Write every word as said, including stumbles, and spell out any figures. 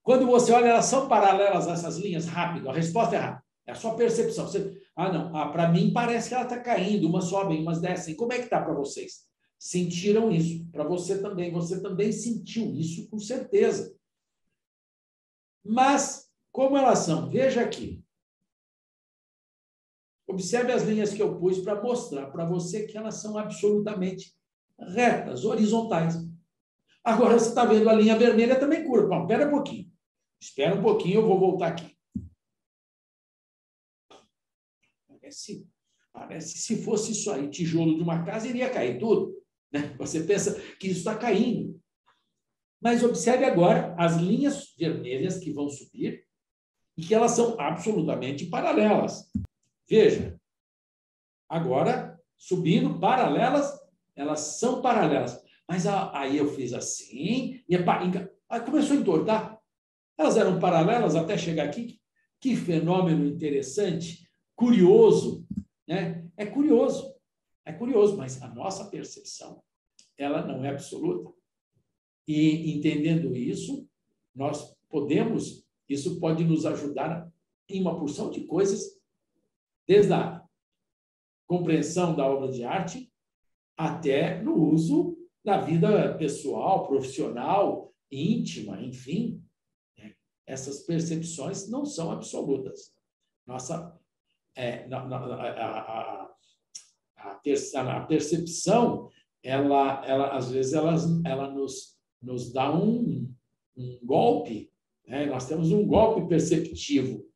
Quando você olha, elas são paralelas a essas linhas? Rápido, a resposta é rápida. É a sua percepção. Você, ah, não, ah, para mim parece que ela está caindo, umas sobem, umas descem. Como é que está para vocês? Sentiram isso? Para você também. Você também sentiu isso, com certeza. Mas, como elas são? Veja aqui. Observe as linhas que eu pus para mostrar para você que elas são absolutamente retas, horizontais. Agora, você está vendo a linha vermelha também curva. Espera um pouquinho. Espera um pouquinho, eu vou voltar aqui. Parece, parece se fosse isso aí, tijolo de uma casa, iria cair tudo. Né? Você pensa que isso está caindo. Mas observe agora as linhas vermelhas que vão subir e que elas são absolutamente paralelas. Veja. Agora, subindo, paralelas, elas são paralelas. Mas aí eu fiz assim, e aí começou a entortar. Elas eram paralelas até chegar aqui. Que fenômeno interessante, curioso, né? É curioso, é curioso, mas a nossa percepção, ela não é absoluta. E entendendo isso, nós podemos, isso pode nos ajudar em uma porção de coisas, desde a compreensão da obra de arte até no uso da vida pessoal, profissional, íntima, enfim. Essas percepções não são absolutas. Nossa, é, a, a, a, a percepção, ela, ela, às vezes, ela, ela nos, nos dá um, um golpe, né? Nós temos um golpe perceptivo.